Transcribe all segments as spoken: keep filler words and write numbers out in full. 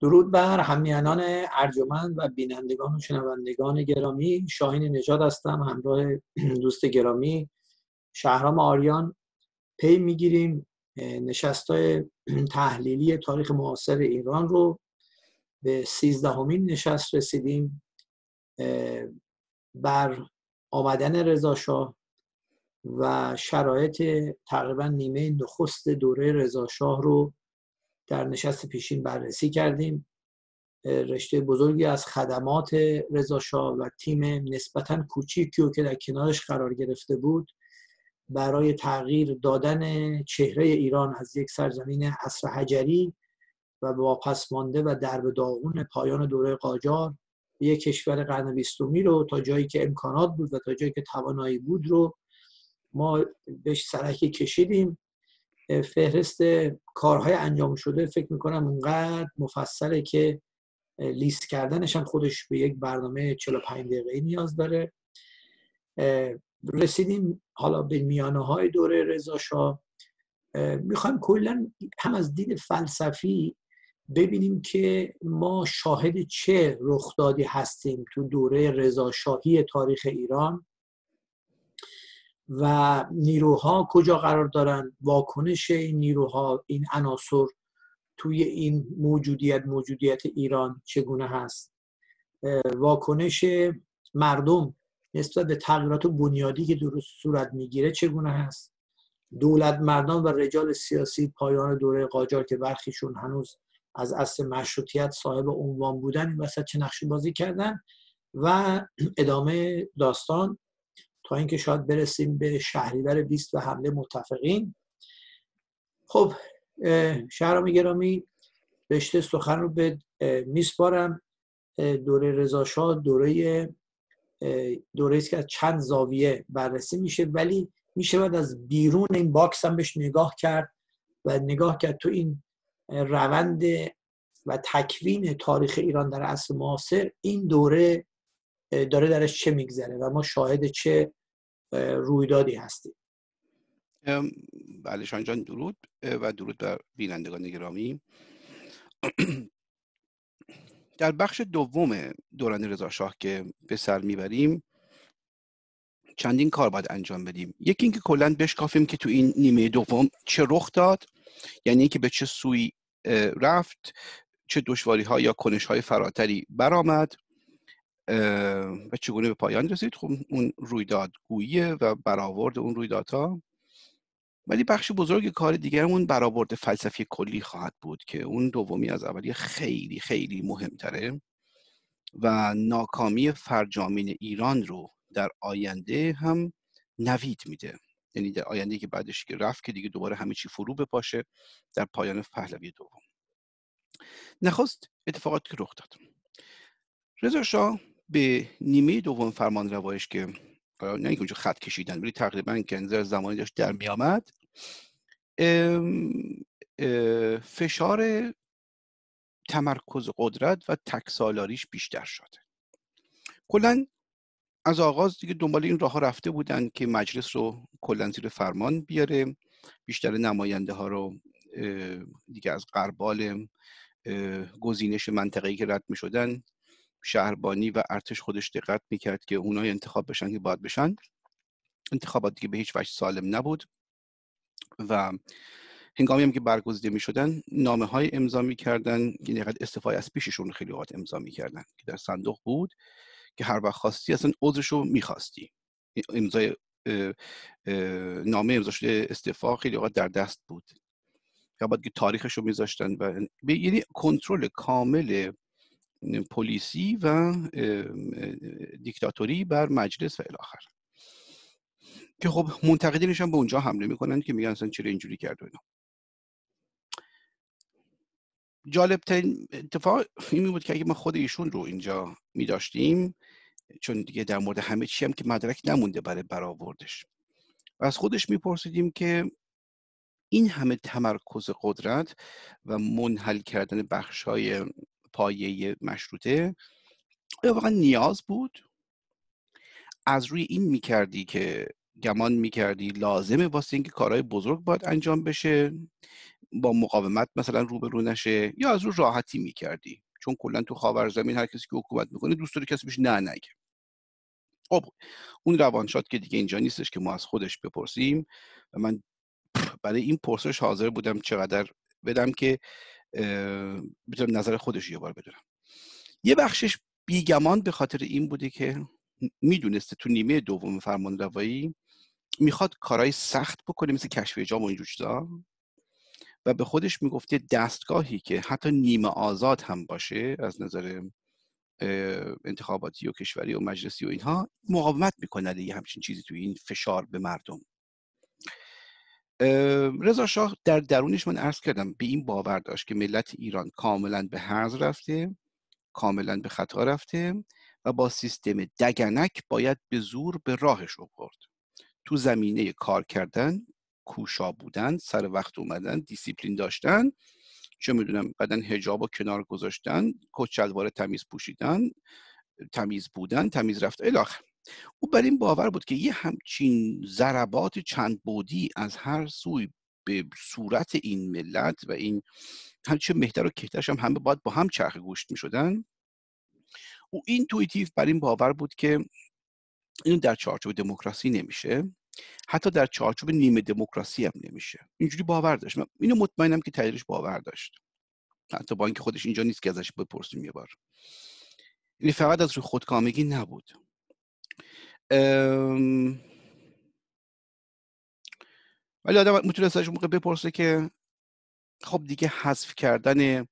درود بر همیهنان ارجمند و بینندگان و شنوندگان گرامی. شاهین نژاد هستم، همراه دوست گرامی شهرام آریان پی میگیریم نشست‌های تحلیلی تاریخ معاصر ایران رو. به سیزدهمین نشست رسیدیم بر آمدن رضا شاه و شرایط تقریبا نیمه نخست دوره رضا شاه رو در نشست پیشین بررسی کردیم. رشته بزرگی از خدمات رضا شاه و تیم نسبتاً کوچیکی رو که در کنارش قرار گرفته بود برای تغییر دادن چهره ایران از یک سرزمین عصر حجری و واپس مانده و درب داغون پایان دوره قاجار به یک کشور قرن بیستمی رو تا جایی که امکانات بود و تا جایی که توانایی بود رو ما بهش سرکی کشیدیم. فهرست کارهای انجام شده فکر میکنم اونقدر مفصله که لیست کردنش هم خودش به یک برنامه چهل و پنج دقیقه‌ای نیاز داره. رسیدیم حالا به میانه های دوره رضا شاه. میخوایم کلا هم از دید فلسفی ببینیم که ما شاهد چه رخدادی هستیم تو دوره رضا شاهی تاریخ ایران و نیروها کجا قرار دارن، واکنش این نیروها، این عناصر توی این موجودیت موجودیت ایران چگونه هست، واکنش مردم نسبت به تغییرات بنیادی که درست صورت میگیره چگونه هست، دولت مردان و رجال سیاسی پایان دوره قاجار که برخیشون هنوز از اصل مشروطیت صاحب عنوان بودن این وسط چه نقشی بازی کردن و ادامه داستان تا اینکه شاید برسیم به شهریور بیست و حمله متفقین. خب شهرام گرامی، رشته سخن رو به میسپارم. دوره رضا شاه دوره دوره است که از چند زاویه بررسی میشه، ولی میشه بعد از بیرون این باکس هم بهش نگاه کرد و نگاه کرد تو این روند و تکوین تاریخ ایران در عصر معاصر این دوره داره درش چه میگذره و ما شاهد چه رویدادی هستیم. بله شاهین جان، درود و درود بر بینندگان گرامی. در بخش دوم دوران رضا شاه که به سر میبریم چندین کار باید انجام بدیم. یکی اینکه کلاً بشکافیم که تو این نیمه دوم چه رخ داد، یعنی که به چه سوی رفت، چه دشواری ها یا کنش های فراتری برآمد و چگونه به پایان رسید. خب اون رویدادگویی و برآورد اون رویدادها. ولی بخش بزرگ کار دیگرمون برآورد فلسفی کلی خواهد بود که اون دومی از اولی خیلی خیلی مهمتره و ناکامی فرجامین ایران رو در آینده هم نوید میده. یعنی در آینده که بعدش که رفت که دیگه دوباره همه چی فرو بپاشه در پایان پهلوی دوم. نخست اتفاقاتی که رخ داد. رضا شاه به نیمه دوم فرمان روایش که نه اینکه اونجا خط کشیدن ولی تقریبا کنزر زمانی داشت در می آمد، فشار تمرکز قدرت و تکسالاریش بیشتر شده. کلاً از آغاز دیگه دنبال این راه ها رفته بودن که مجلس رو کلاً زیر فرمان بیاره، بیشتر نماینده ها رو دیگه از قربال گزینش منطقه‌ای که رد می شدن شهربانی و ارتش خودش دقت میکرد که اونای انتخاب بشن که باید بشن. انتخابات دیگه به هیچ وجه سالم نبود و هنگامی هم که برگزیده میشدن نامه های امضا میکردن، یعنی نقد استعفای از پیششون خیلی اوقات امضا میکردن که در صندوق بود که هر وقت خواستی اصلا عذرشو میخواستی. امضای نامه امضا شده استعفا خیلی اوقات در دست بود یا بعد که تاریخشو میذاشتن و یعنی کنترل کامل پلیسی و دیکتاتوری بر مجلس و الی آخر، که خب منتقدینش هم به اونجا حمله میکنن که میگن اصلا چرا اینجوری کرد و اینا. جالب ترین اتفاق این بود که اگه ما خود ایشون رو اینجا میداشتیم، چون دیگه در مورد همه چی هم که مدرک نمونده برای برآوردش، و از خودش میپرسیدیم که این همه تمرکز قدرت و منحل کردن بخشای پایه مشروطه آیا واقعا نیاز بود؟ از روی این میکردی که گمان میکردی لازمه واسه اینکه کارهای بزرگ باید انجام بشه، با مقاومت مثلا روبرو نشه یا از رو راحتی میکردی، چون کلا تو خاورزمین هر کسی که حکومت میکنه دوست داره کسی بهش نه نگه. خب اون روانشاد که دیگه اینجا نیستش که ما از خودش بپرسیم و من برای این پرسش حاضر بودم چقدر بدم که بتونم نظر خودش یه بار بدونم. یه بخشش بیگمان به خاطر این بوده که میدونسته تو نیمه دوم فرمانروایی میخواد کارهای سخت بکنه مثل کشف حجاب و اینجور چیزا و به خودش میگفته دستگاهی که حتی نیمه آزاد هم باشه از نظر انتخاباتی و کشوری و مجلسی و اینها مقاومت میکنه یه همچین چیزی توی این فشار به مردم. رضا شاه در درونش من عرض کردم به این باور داشت که ملت ایران کاملا به هرز رفته، کاملا به خطا رفته و با سیستم دگنک باید به زور به راهش آورد. تو زمینه کار کردن، کوشا بودن، سر وقت اومدن، دیسیپلین داشتن، چه میدونم بعدن حجاب و کنار گذاشتن، کت شلوار تمیز پوشیدن، تمیز بودن، تمیز رفت الاخر. او بر این باور بود که یه همچین ضربات چند بعدی از هر سوی به صورت این ملت و این همچه مهتر و کهترش هم همه باید با هم چرخ گوشت می شدن. او اینتویتیو بر این باور بود که این در چارچوب دموکراسی نمیشه، حتی در چارچوب نیمه دموکراسی هم نمیشه. اینجوری باور داشت. من اینو مطمئنم که تغییرش باور داشت، حتی با اینکه خودش اینجا نیست که ازش بپرسیم یه بار. این فقط از روی خودکامگی نبود. ام... ولی آدم میتونه ازش موقع بپرسه که خب دیگه حذف کردن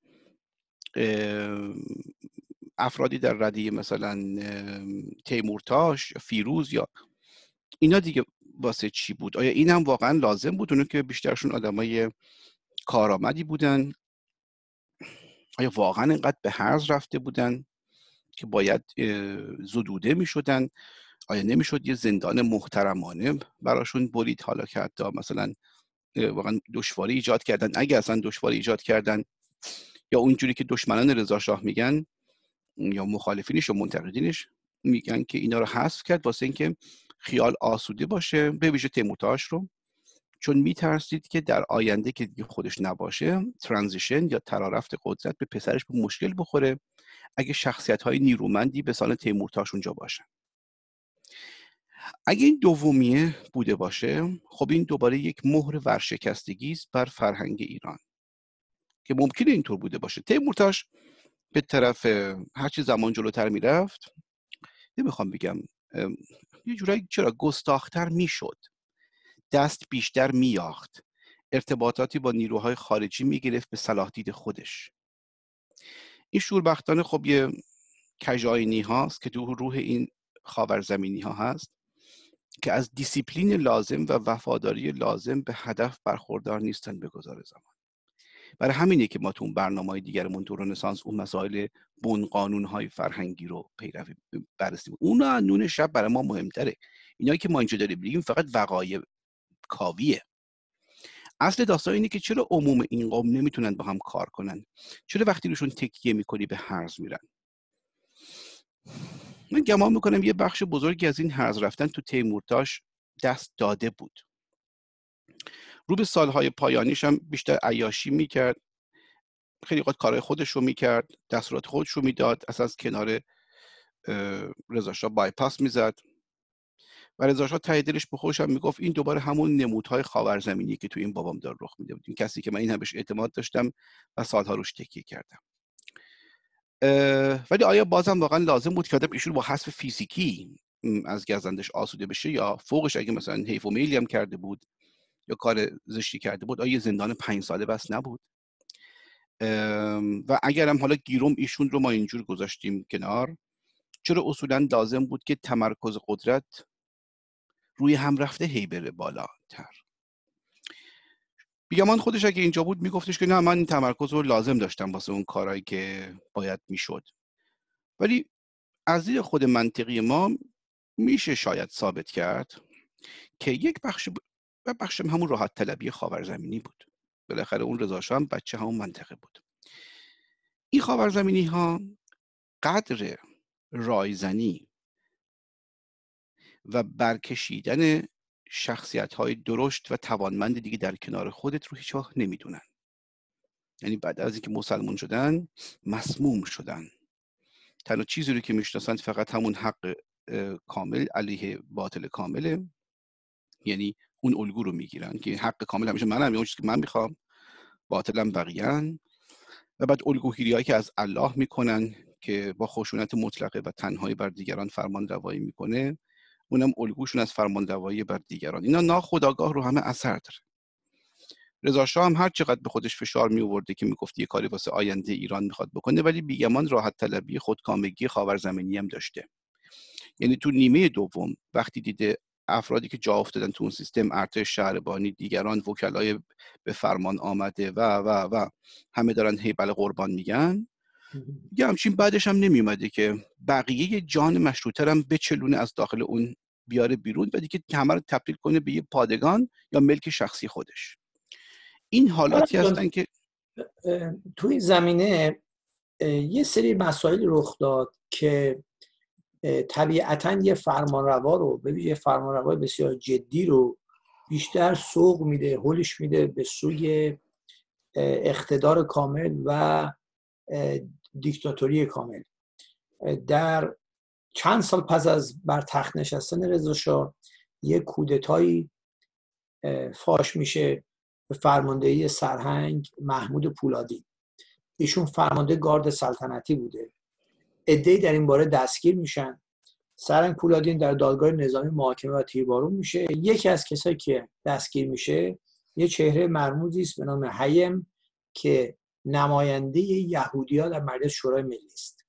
افرادی در ردیه مثلا تیمورتاش، فیروز یا اینا دیگه واسه چی بود؟ آیا این هم واقعا لازم بود؟ اونو که بیشترشون آدمای کارآمدی بودن، آیا واقعا اینقدر به هرز رفته بودن که باید زدوده می شدن؟ آیا نمیشد یه زندان محترمانه براشون برید؟ حالا که حتی مثلا واقعا دشواری ایجاد کردن، اگه اصلا دشواری ایجاد کردن، یا اونجوری که دشمنان رضا شاه میگن یا مخالفینش و منتقدینش میگن که اینا رو حذف کرد واسه اینکه خیال آسوده باشه، به ویژه تیمورتاش رو، چون میترسید که در آینده که دیگه خودش نباشه ترانزیشن یا ترارفت قدرت به پسرش به مشکل بخوره اگه شخصیت‌های نیرومندی به سان تیمورتاش اونجا باشن. اگه این دومیه بوده باشه، خب این دوباره یک مهر ورشکستگی است بر فرهنگ ایران که ممکنه اینطور بوده باشه. تیمورتاش به طرف هرچی زمان جلوتر میرفت، نمیخوام بگم یه جورایی چرا گستاختر میشد، دست بیشتر میاخت، ارتباطاتی با نیروهای خارجی میگرفت به صلاح دید خودش. این شوربختانه خب یه کژآیینی هاست که تو روح این خاورزمینی ها هست که از دیسیپلین لازم و وفاداری لازم به هدف برخوردار نیستن به گذار زمان. برای همینه که ما تو اون برنامه‌های دیگرمون تو رنسانس اون مسائل بن قانون‌های فرهنگی رو پیروی بررسی. اونا نون شب برای ما مهمتره. اینایی که ما اینجا داریم بگیم فقط وقایع کاویه. اصل داستان اینه که چرا عموم این قوم نمیتونن با هم کار کنن؟ چرا وقتی روشون تکیه میکنی به هرز میرن؟ من گمان میکنم یه بخش بزرگی از این هرز رفتن تو تیمورتاش دست داده بود. رو به سالهای پایانیش هم بیشتر عیاشی میکرد، خیلی وقت کارهای خودش رو میکرد، دستورات خودش رو میداد، اصلا از کنار رضا شاه بایپاس میزد و رضا شاه ته دلش به خودش هم میگفت این دوباره همون نمودهای خاورزمینی که تو این بابام دار رخ میده بود، این کسی که من این هم بهش اعتماد داشتم و سالها روش تکیه کردم. ولی آیا بازم واقعا لازم بود که آدم ایشون با حذف فیزیکی از گزندش آسوده بشه، یا فوقش اگه مثلا حیف و میلی هم کرده بود یا کار زشتی کرده بود آیا زندان پنج ساله بس نبود؟ و اگرم حالا گیروم ایشون رو ما اینجور گذاشتیم کنار، چرا اصولا لازم بود که تمرکز قدرت روی هم رفته هی بره بالاتر؟ بیگمان خودش اگه اینجا بود میگفتش که نه من این تمرکز رو لازم داشتم واسه اون کارهایی که باید میشد. ولی از دید خود منطقی ما میشه شاید ثابت کرد که یک بخش و بخش همون راحت طلبی خاورزمینی بود. بالاخره اون رضا شاه هم بچه همون منطقه بود. این خاورزمینی ها قدر رایزنی و برکشیدن شخصیت های درشت و توانمند دیگه در کنار خودت رو هیچ وقت نمیدونن. یعنی بعد از اینکه مسلمان شدن مسموم شدن. تنها چیزی رو که میشناسند فقط همون حق کامل علیه باطل کامله، یعنی اون الگو رو میگیرن که حق کامل همیشه منم، اون چیزی که من میخوام، باطلم بقیه‌ن. و بعد الگوگیری‌هایی که از الله میکنن که با خشونت مطلقه و تنهایی بر دیگران فرمان روایی میکنه، اونم الگوشون از فرمان روایی بر دیگران. اینا ناخودآگاه رو همه اثر داره. رضا شاه هم هر چقدر به خودش فشار می آورده که میگفت یه کاری واسه آینده ایران میخواد بکنه، ولی بیگمان راحت طلبی، خودکامگی خاورزمینی هم داشته. یعنی تو نیمه دوم وقتی دیده افرادی که جا افتادن تو اون سیستم، ارتش، شهربانی، دیگران، وکلای به فرمان آمده و و و همه دارن هی بله قربان میگن، دیگه همچین بعدش هم نمیومده که بقیه جان مشروطه هم بچلونه از داخل اون بیاره بیرون و دیگه همه رو تبدیل کنه به یه پادگان یا ملک شخصی خودش. این حالاتی هستن که تو این زمینه یه سری مسائل رخ داد که طبیعتاً یه فرمانروا رو، ببین یه فرمانروای بسیار جدی رو بیشتر سوق میده، هولش میده به سوی اقتدار کامل و دیکتاتوری کامل. در چند سال پس از بر تخت نشستن رضا شاه یک کودتایی فاش میشه به فرماندهی سرهنگ محمود پولادی. ایشون فرمانده گارد سلطنتی بوده. عده‌ای در این باره دستگیر میشن. سرهنگ پولادین در دادگاه نظامی محاکمه و تیربارون میشه. یکی از کسایی که دستگیر میشه یه چهره مرموزی است به نام هیم که نماینده یهودی‌ها در مجلس شورای ملی است.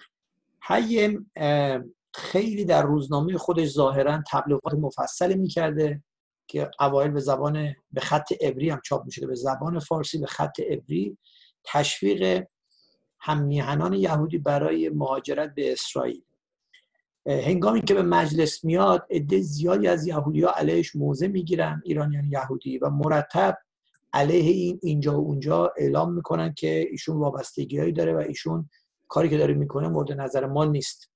هیم خیلی در روزنامه خودش ظاهراً تبلیغات مفصلی میکرده که اوایل به زبان به خط عبری هم چاپ میشده، به زبان فارسی به خط عبری، تشویق هممیهنان یهودی برای مهاجرت به اسرائیل. هنگامی که به مجلس میاد عده زیادی از یهودی‌ها علیهش موضع میگیرن، ایرانیان یهودی، و مرتب علیه این اینجا و اونجا اعلام میکنن که ایشون وابستگی‌هایی داره و ایشون کاری که داره میکنه مورد نظر ما نیست.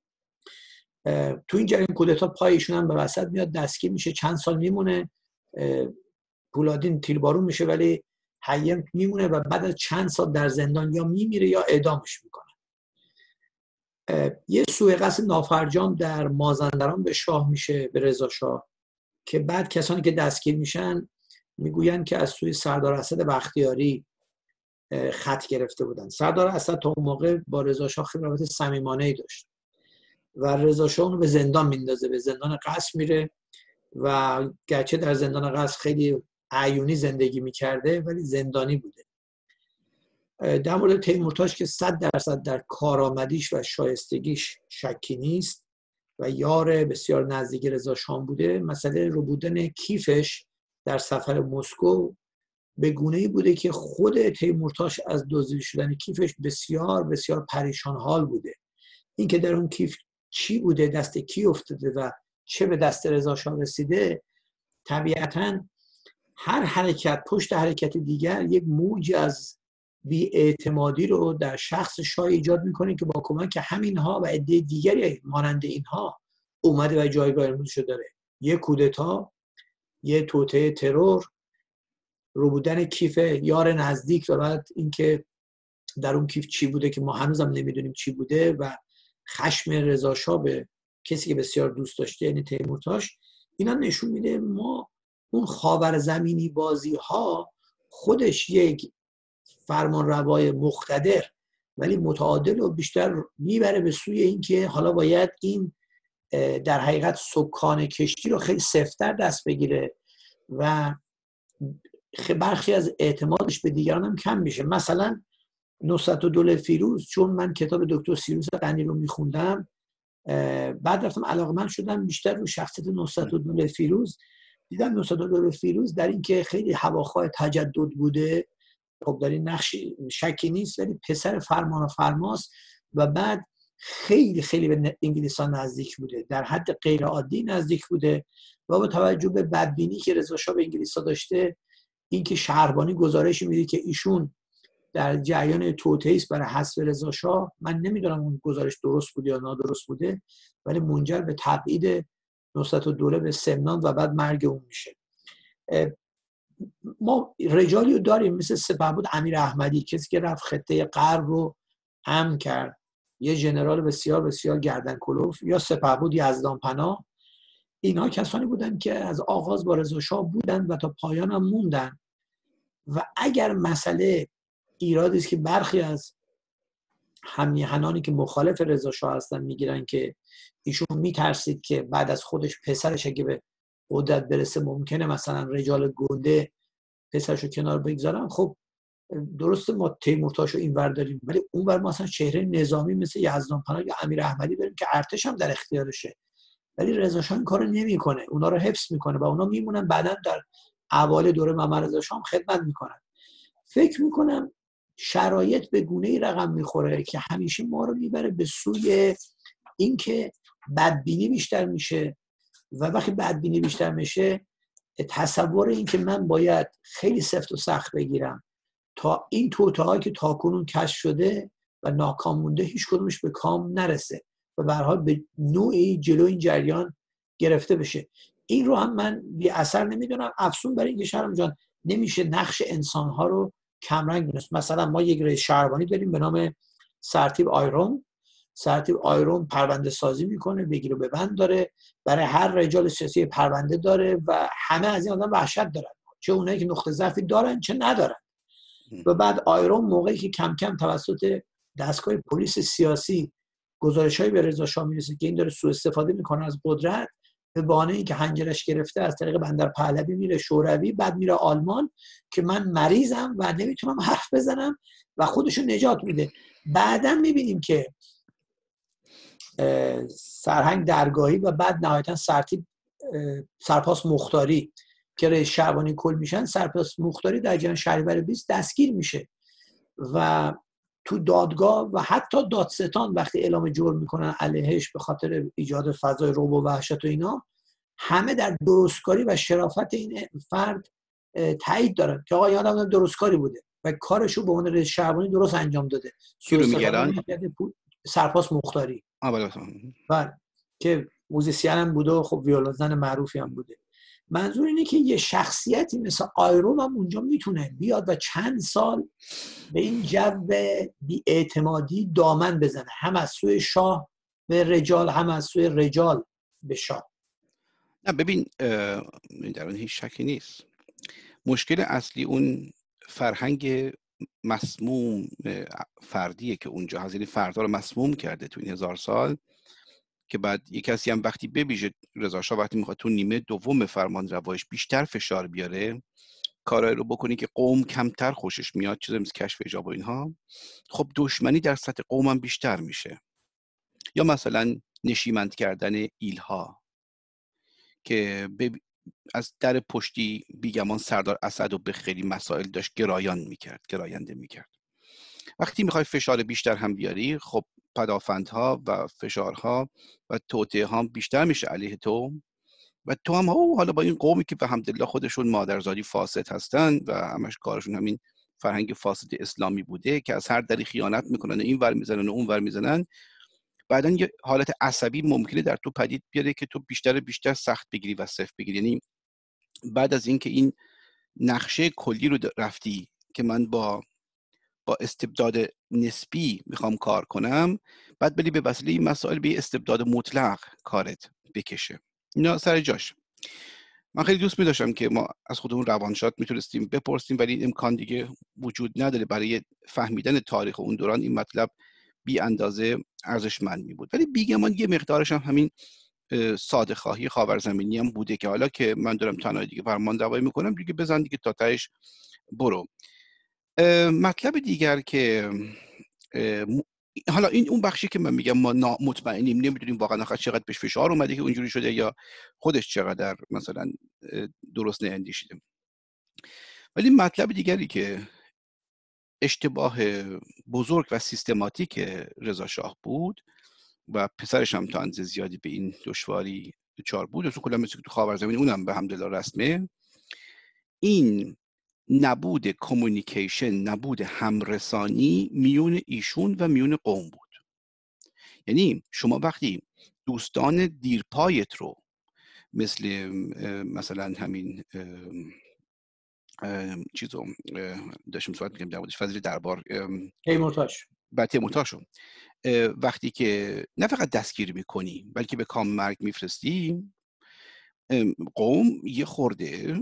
تو این جریان کودتا پای ایشون هم به وسط میاد، دستگیر میشه، چند سال میمونه. پولادین تیربارون میشه ولی هیم میمونه و بعد از چند سال در زندان یا میمیره یا اعدامش میکنه. یه سوء قصد نافرجام در مازندران به شاه میشه، به رضا شاه، که بعد کسانی که دستگیر میشن میگوین که از سوی سردار اسد بختیاری خط گرفته بودن. سردار اسد تا اون موقع با رضا شاه خیلی رابطه صمیمانه‌ای داشت و رضا شاه اونو به زندان میندازه، به زندان قصر میره و گرچه در زندان قصر خیلی عیونی زندگی میکرده ولی زندانی بوده. در مورد تیمورتاش که صد درصد در کارآمدیش و شایستگیش شکی نیست و یار بسیار نزدیک رضا شاه بوده، مسئله ربودن کیفش در سفر مسکو به گونه‌ای بوده که خود تیمورتاش از دزدیده شدن کیفش بسیار بسیار پریشان حال بوده. این که در اون کیف چی بوده، دست کی افتاده و چه به دست رضا شاه رسیده، طبیعتاً هر حرکت پشت حرکت دیگر یک موج از بی‌اعتمادی رو در شخص شاه ایجاد میکنه که با کمک همینها و عده دیگری مانند اینها اومده و جایگاه امروزشو داره. یه کودتا، یه توطئه ترور، ربودن کیف یار نزدیک و بعد اینکه در اون کیف چی بوده که ما هنوزم نمیدونیم چی بوده و خشم رضا شاه به کسی که بسیار دوست داشته یعنی تیمورتاش، اینا نشون میده ما اون خاورزمینی بازی ها خودش یک فرمانروای مقتدر ولی متعادل و بیشتر میبره به سوی اینکه حالا باید این در حقیقت سکان کشتی رو خیلی سفت‌تر دست بگیره و برخی از اعتمادش به دیگران هم کم میشه. مثلا نصرتالدوله فیروز، چون من کتاب دکتر سیروس غنی رو میخوندم بعد رفتم علاقه‌مند شدم بیشتر رو شخصیت نصرتالدوله فیروز، دیدم نصرتالدوله فیروز در این که خیلی هواخواه تجدد بوده، خب در این نقش شکی نیست، ولی پسر فرمان و فرماست و بعد خیلی خیلی به انگلیسان نزدیک بوده، در حد غیر عادی نزدیک بوده و با توجه به بدبینی که رضا شاه به انگلیس‌ها داشته، اینکه شهربانی گزارشی میده که ایشون در جریان توطئه است برای حذف رضا شاه، من نمیدونم اون گزارش درست بوده یا نادرست بوده، ولی منجر به تبعید نصرتالدوله به سمنان و بعد مرگ اون میشه. ما رجالی رو داریم مثل سپهبد امیر احمدی، کسی که رفت خطه غرب رو امن کرد، یه ژنرال بسیار بسیار گردن کلوف، یا سپهبد یزدان پناه. اینها کسانی بودن که از آغاز با رضا شاه بودن و تا پایان هم موندن. و اگر مسئله ایرادی است که برخی از همیهنانی که مخالف رضا شاه هستن میگیرن که ایشون میترسید که بعد از خودش پسرش اگه به قدرت برسه ممکنه مثلا رجال گنده پسرشو کنار بگذارن. خب درسته ما تیمورتاشو اینور داریم، ولی اونور ما اصلا چهره نظامی مثل یزدان پناه یا امیر احمدی داریم که ارتش هم در اختیارشه، ولی رضا شاه این کارو نمیکنه، اونا رو حفظ میکنه و اونا میمونن بعداً در اوایل دوره محمد رضا شاه هم خدمت میکنن. فکر میکنم شرایط به گونه‌ای رقم میخوره که همیشه ما رو میبره به سوی اینکه بدبینی بیشتر میشه و وقتی بدبینی بیشتر میشه تصور این که من باید خیلی سفت و سخت بگیرم تا این توطئه‌هایی که تاکنون کشف شده و ناکام مونده هیچ کدومش به کام نرسه و به هر حال به نوعی جلو این جریان گرفته بشه. این رو هم من بی اثر نمیدونم، افسون برای اینکه شهرام جان نمیشه نقش انسان‌ها رو کمرنگ دونست. مثلا ما یک رئیس شهربانی داریم به نام سرتیپ آیرون. سرتیپ آیرون پرونده سازی میکنه، بگیر و ببند داره، برای هر رجال سیاسی پرونده داره و همه از این آدم وحشت دارن، چه اونایی که نقطه ضعفی دارن چه ندارن. و بعد آیرون موقعی که کم کم توسط دستگاه پلیس سیاسی گزارش‌های به رضا شاه میرسه که این داره سوء استفاده میکنه از قدرت، به بهانه اینکه حنجرش گرفته از طریق بندر پهلوی میره شوروی، بعد میره آلمان که من مریضم و نمیتونم حرف بزنم و خودشو نجات میده. بعداً میبینیم که سرهنگ درگاهی و بعد نهایتاً سرتیپ سرپاس مختاری که رئیس شعبانی کل میشن، سرپاس مختاری در جریان شهریور بیست دستگیر میشه و تو دادگاه و حتی دادستان وقتی اعلام جرم میکنن علیهش به خاطر ایجاد فضای رعب و وحشت و اینا، همه در درستکاری و شرافت این فرد تایید دارن که آقا یادم درستکاری بوده و کارشو به عنوان رئیس شعبانی درست انجام داده. کی رو میگن؟ سرپاس مختاری. بله که موزیسین هم بوده و خب ویولنزن معروفی هم بوده. منظور اینه که یه شخصیتی مثل آیرون هم اونجا میتونه بیاد و چند سال به این جو بی‌اعتمادی دامن بزنه، هم از سوی شاه به رجال هم از سوی رجال به شاه. نه ببین در اون هیچ شکی نیست. مشکل اصلی اون فرهنگ مسموم فردیه که اونجا هست، یعنی فردا رو مسموم کرده تو این هزار سال که بعد یک کسی هم وقتی ببیشه رضا شاه وقتی میخواد تو نیمه دوم فرمانروایش بیشتر فشار بیاره کارایی رو بکنی که قوم کمتر خوشش میاد، چیزی مثل کشف حجاب و اینها، خب دشمنی در سطح قوم هم بیشتر میشه. یا مثلا نشیمند کردن ایلها که از در پشتی بیگمان سردار اسد و به خیلی مسائل داشت گرایان میکرد گراینده میکرد. وقتی میخوای فشار بیشتر هم بیاری، خب پدافندها و فشارها و توطئه ها بیشتر میشه علیه تو و تو هم او حالا با این قومی که به حمدالله خودشون مادرزادی فاسد هستن و همش کارشون همین فرهنگ فاسد اسلامی بوده که از هر دری خیانت میکنن، این ور میزنن و اون ور میزنن، بعدن یه حالت عصبی ممکنه در تو پدید بیاره که تو بیشتر بیشتر سخت بگیری و صفر بگیری. یعنی بعد از اینکه این نقشه کلی رو رفتی که من با با استبداد نسبی میخوام کار کنم، بعد بری به وسیله این مسائل به استبداد مطلق کارت بکشه. اینا سر جاش. من خیلی دوست می‌داشتم که ما از خودمون روانشات میتونستیم بپرسیم، ولی این امکان دیگه وجود نداره. برای فهمیدن تاریخ اون دوران این مطلب بی اندازه ارزشمند می بود. ولی بیگمان یه مقدارش هم همین ساده خواهی خاورزمینی هم بوده که حالا که من دارم تنها دیگه فرمانروایی میکنم دیگه بزن دیگه تا تهش برو. مطلب دیگر که حالا این اون بخشی که من میگم ما مطمئنیم نمیدونیم واقعا آخر چقدر بهش فشار اومده که اونجوری شده یا خودش چقدر مثلا درست ناندیشیده. ولی مطلب دیگری که اشتباه بزرگ و سیستماتیک رضا شاه بود و پسرش هم تا اندازه زیادی به این دشواری دچار بود، اصلا کلا مثل تو خاورزمین اونم به حمدالله رسمه، این نبود کمیونیکیشن، نبود همرسانی میون ایشون و میون قوم بود. یعنی شما وقتی دوستان دیرپایت رو مثل مثلا همین چیزو داشتم صحبت می‌کردم در موردش، وزیر دربار تیمورتاش بعد تیمورتاشو وقتی که نه فقط دستگیر میکنی بلکه به کام مرگ میفرستی، قوم یه خورده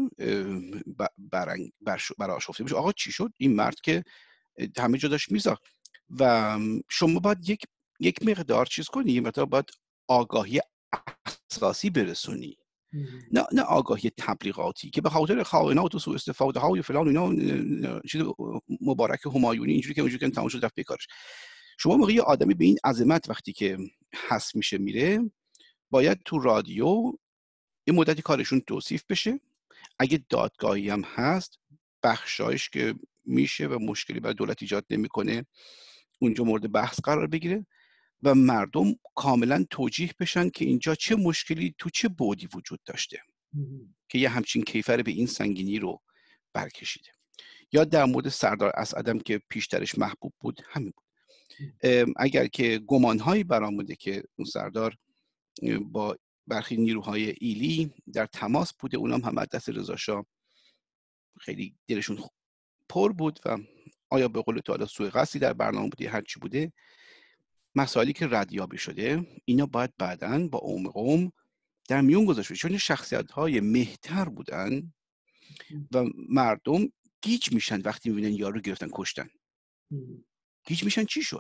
برنگ برآشفته میشه. آقا چی شد؟ این مرد که همه جا داشت میزا و شما باید یک یک مقدار چیز کنی، یه مقدار باید آگاهی اساسی برسونی، نه نه آگاهی تبلیغاتی که به خاطر خائنات و سوء استفاده های فلان اینا چیز مبارک همایونی اینجوری که اونجوری که تمام شد رفت بیکارش. شما موقع یه آدمی به این عظمت وقتی که حس میشه میره، باید تو رادیو یه مدتی کارشون توصیف بشه، اگه دادگاهی هم هست بخشایش که میشه و مشکلی برای دولت ایجاد نمیکنه اونجا مورد بحث قرار بگیره و مردم کاملا توجیه بشن که اینجا چه مشکلی تو چه بعدی وجود داشته که یه همچین کیفر به این سنگینی رو برکشیده. یا در مورد سردار اسعدم که پیشترش محبوب بود همین بود. اگر که گمانهایی برآمده که اون سردار با برخی نیروهای ایلی در تماس بوده، اونام هم از دست رضا شاه خیلی دلشون پر بود و آیا به قول تعالی سوء قصدی در برنامه بوده هر چی بوده، مسائلی که ردیابی شده اینا باید بعداً با قوم قوم در میون گذاشته بشه، چون شخصیت‌های مهتر بودن و مردم گیج میشن وقتی میبینن یارو گرفتن کشتن. گیج میشن چی شد؟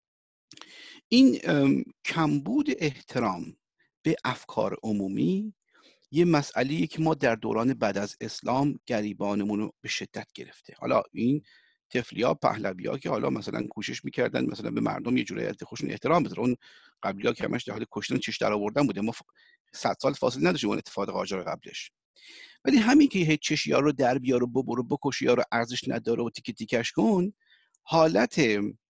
این کمبود احترام به افکار عمومی یه مسئله‌ایه که ما در دوران بعد از اسلام گریبانمون رو به شدت گرفته. حالا این تفلی‌ها پهلوی‌ها که حالا مثلا کوشش میکردن مثلا به مردم یه جوری از خودشون احترام بذارن، اون قبلی‌ها که همش در حال کشتن چش در آوردن بوده، ما صد سال فاصله نداشتیم اون اتفاق قاجار قبلش. ولی همین که هیچ چشیا رو در بیار و ببر و بکش یا رو ارزش نداره و تیکه تیکش کن، حالت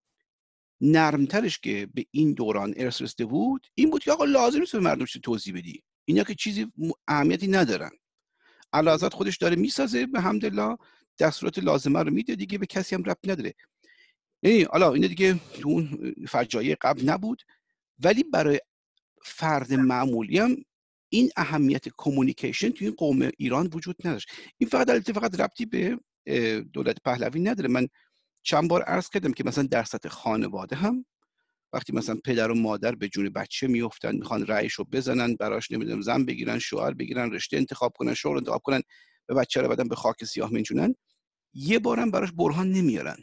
نرمترش که به این دوران ارث رسیده بود این بود که آقا لازم نیست به مردم چیزی توضیح بدی، اینا که چیزی اهمیتی ندارن، اعلیحضرت خودش داره میسازه به حمدالله، دستورات لازمه رو میده دیگه، به کسی هم ربط نداره. یعنی حالا اینا دیگه تو اون فجایع قبل نبود، ولی برای فرد معمولی هم این اهمیت کمیونیکیشن تو این قوم ایران وجود نداشت. این فقط البته فقط ربطی به دولت پهلوی نداره. من چند بار عرض کردم که مثلا در سطح خانواده هم وقتی مثلا پدر و مادر به جون بچه میافتن، میخوان رأیش رو بزنن براش، نمیدونم زن بگیرن، شوهر بگیرن، رشته انتخاب کنن، شغل انتخاب کنن، به بچه رو بعدن به خاک سیاه میچونن، یه بارم براش برهان نمیارن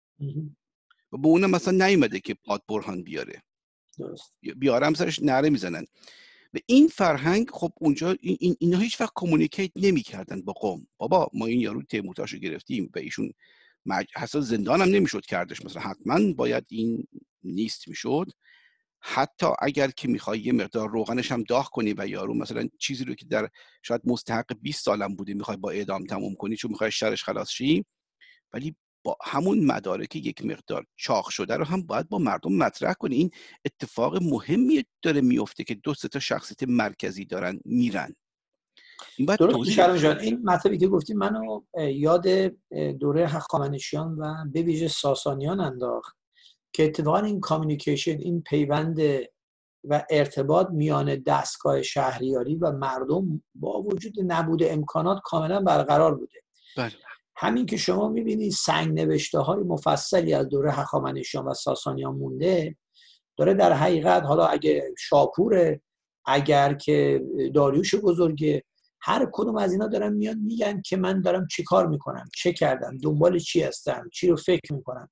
و به اونم مثلا نیومده که پاد برهان بیاره، درست بیارم سرش نره میزنن. به این فرهنگ خب اونجا این این اینا هیچ وقت کمیونیکیت نمیکردن با قوم. بابا ما این یارو تیمورتاشو گرفتیم و ایشون مج... حتی زندان هم نمیشد کردش، مثلا حتما باید این نیست میشد. حتی اگر که میخوای یه مقدار روغنش هم داغ کنی و یارو مثلا چیزی رو که در شاید مستحق بیست سالم بوده میخوای با اعدام تموم کنی چون میخوای شرش خلاص شی، ولی با همون مدارک یک مقدار چاق شده رو هم باید با مردم مطرح کنی. این اتفاق مهمی داره میفته که دو سه تا شخصیت مرکزی دارن میرن. این باید درست شرم جان. این مطلبی که گفتیم منو یاد دوره هخامنشیان و به ویژه ساسانیان انداخت که اتفاقا این کامیونیکیشن، این پیوند و ارتباط میان دستگاه شهریاری و مردم با وجود نبود امکانات کاملا برقرار بوده. بله. همین که شما میبینید سنگ نوشته های مفصلی از دوره هخامنشیان و ساسانیان مونده، داره در حقیقت حالا اگه شاپوره، اگر که داریوش بزرگه، هر کدوم از اینا دارن میان میگن که من دارم چی کار میکنم، چه کردم، دنبال چی هستم، چی رو فکر میکنم.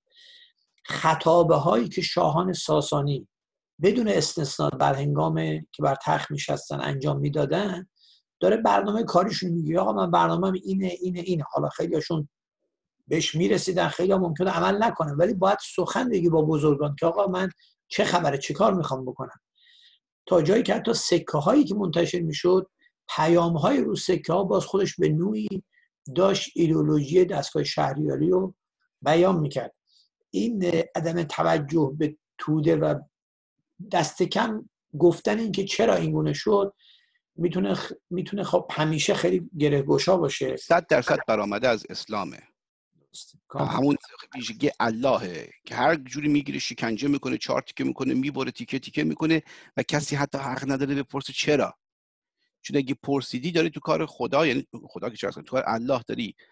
خطابه هایی که شاهان ساسانی بدون استثناء بر هنگام که بر تخت میشستن انجام میدادن، داره برنامه کاریشون میگه آقا من برنامه‌م اینه اینه اینه. حالا خیلیشون بهش میرسیدن، خیلی ها ممکنه عمل نکنن، ولی باید سخن بگی با بزرگان که آقا من چه خبره، چه کار میخوام بکنم. تا جایی که حتی سکه هایی که منتشر میشد، پیام های رو سکه ها باز خودش به نوعی داشت ایدئولوژی دستگاه شهریاری رو بیان میکرد. این عدم توجه به توده و دست کم گفتن این که چرا این گونه شد میتونه خ... میتونه خب همیشه خیلی گره‌گشا باشه. صد درصد برآمده از اسلامه. همون ویژگی اللهه که هر جوری میگیره شکنجه میکنه، چهار تیکه میکنه، میبره، تیکه تیکه میکنه و کسی حتی حق نداره بپرسه چرا. چون اگه پرسیدی داری تو کار خدا، یعنی خدا که چرا تو کار الله داری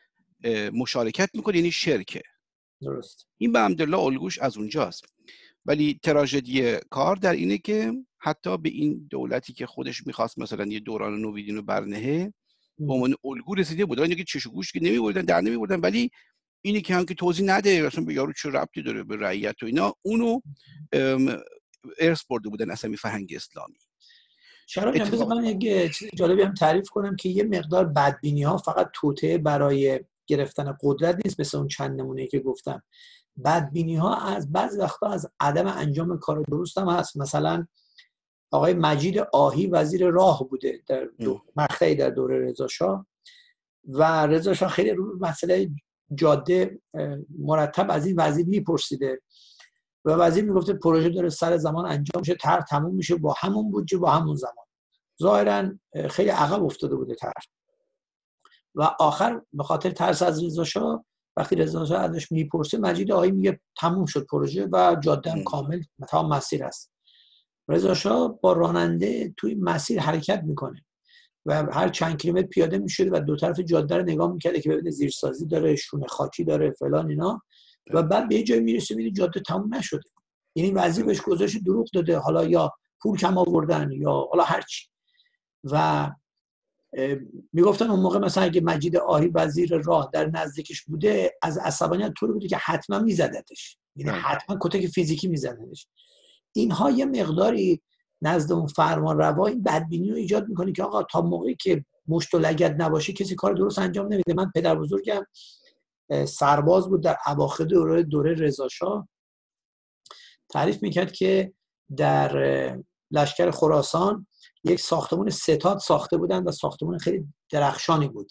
مشارکت میکنه، یعنی شرکه. درست. این به حمدالله الگوش از اونجاست. ولی تراژدی کار در اینه که حتی به این دولتی که خودش میخواست مثلا یه دوران نویدین رو برنهه به عنوان الگو رسیده بود، اینکه چش و گوش که نمیبردن در نمیبردن، ولی اینی که هم که توضیح نده اصلا به یارو چه ربطی داره به رعیت و اینا، اونو ارث برده بودن اصلا می فرهنگ اسلامی. شهرام جان بذار من یک چیز جالبی هم تعریف کنم که یه مقدار بدبینی ها فقط توطئه برای گرفتن قدرت نیست، مثل اون چند نمونه‌ای که گفتم. بدبینی ها از بعضی وقتا از عدم انجام کار درست هم هست. مثلا آقای مجید آهی وزیر راه بوده در دو مقطعی در دوره رضا شاه و رضا شاه خیلی رو مسئله جاده مرتب از این وزیر میپرسیده و وزیر میگفته پروژه داره سر زمان انجام میشه، طرح تموم میشه با همون بودجه با همون زمان. ظاهرا خیلی عقب افتاده بوده طرح و آخر به خاطر ترس از رضا شاه وقتی رضا شاه ازش میپرسه مجید آهی میگه تموم شد پروژه و جاده هم کامل تمام مسیر است. رضا شاه با راننده توی مسیر حرکت میکنه و هر چند کیلومتر پیاده میشد و دو طرف جاده رو نگاه میکرده که ببینه زیرسازی داره، شونه خاکی داره، فلان اینا، و بعد به یه جای میرسه میبینه جاده تموم نشده. یعنی وزیر بهش گزارش دروغ داده، حالا یا پول کم آوردن یا حالا هر چی. و میگفتن اون موقع مثلا اگه مجید آهی وزیر راه در نزدیکش بوده از عصبانیت طوری بوده که حتما میزدتش، یعنی حتما کتک فیزیکی میزدنش. اینها یه مقداری نزد اون فرمان روا این بدبینی رو ایجاد میکنه که آقا تا موقعی که مشت و لگد نباشه کسی کار درست انجام نمیده. من پدر بزرگم سرباز بود در اواخر دوره دوره رضا شاه، تعریف میکرد که در لشکر خراسان یک ساختمان ستاد ساخته بودن و ساختمان خیلی درخشانی بود.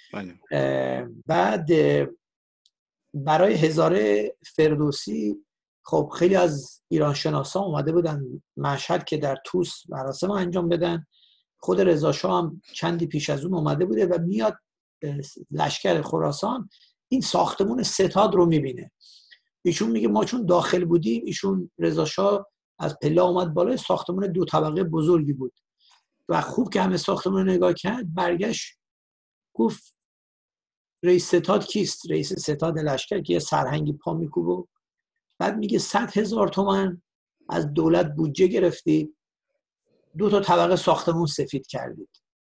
بعد برای هزاره فردوسی خب خیلی از ایران شناسا اومده بودن مشهد که در طوس مراسم انجام بدن. خود رضا شاه هم چندی پیش از اون اومده بوده و میاد لشکر خراسان این ساختمان ستاد رو میبینه. ایشون میگه ما چون داخل بودیم، ایشون رضا شاه از پله اومد بالا، ساختمان دو طبقه بزرگی بود و خوب که همه ساختمان رو نگاه کرد برگشت گفت رئیس ستاد کیست؟ رئیس ستاد لشکر که یه سرهنگی پا میکوبه. بعد میگه صد هزار تومن از دولت بودجه گرفتید، دو تا طبقه ساختمون سفید کردید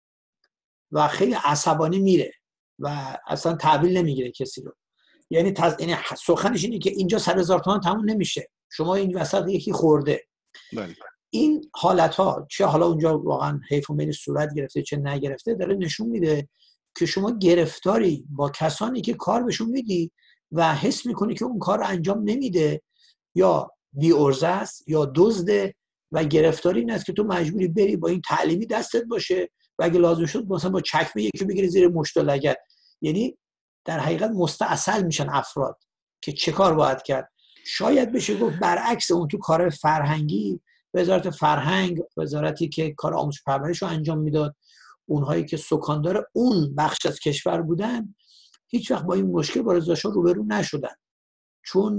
و خیلی عصبانی میره و اصلا تحویل نمیگیره کسی رو. یعنی تز... یعنی سخنش اینه که اینجا صد هزار تومن تموم نمیشه، شما این وسط یکی خورده. بله. این حالت ها چه حالا اونجا واقعا حیف و میل صورت گرفته چه نگرفته داره نشون میده که شما گرفتاری با کسانی که کار بهشون میدی و حس میکنی که اون کار رو انجام نمیده یا بی ارزه است یا دزده و گرفتاری این است که تو مجبوری بری با این تعلیمی دستت باشه و اگه لازم شد مثلا با چکمه یکی بگیری زیر مشت و لگد. یعنی در حقیقت مستعصل میشن افراد که چه کار باید کرد. شاید بشه گفت برعکس اون تو کار فرهنگی وزارت فرهنگ، وزارتی که کار آموزش پرورش رو انجام میداد، اونهایی که سکاندار اون بخش از کشور بودن هیچ وقت با این مشکل با رضا شاه روبرو نشدن، چون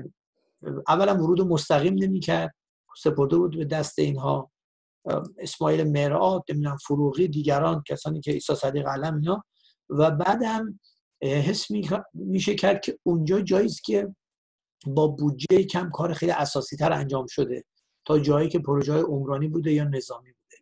اولا ورود مستقیم نمی‌کرد، سپرده بود به دست اینها اسماعیل مرآت، نمیدونم فروغی، دیگران کسانی که عیسی صدیق علم اینا، و بعدم حس میشه کرد که اونجا جایی است که با بودجه کم کار خیلی اساسی تر انجام شده تا جایی که پروژه عمرانی بوده یا نظامی بوده.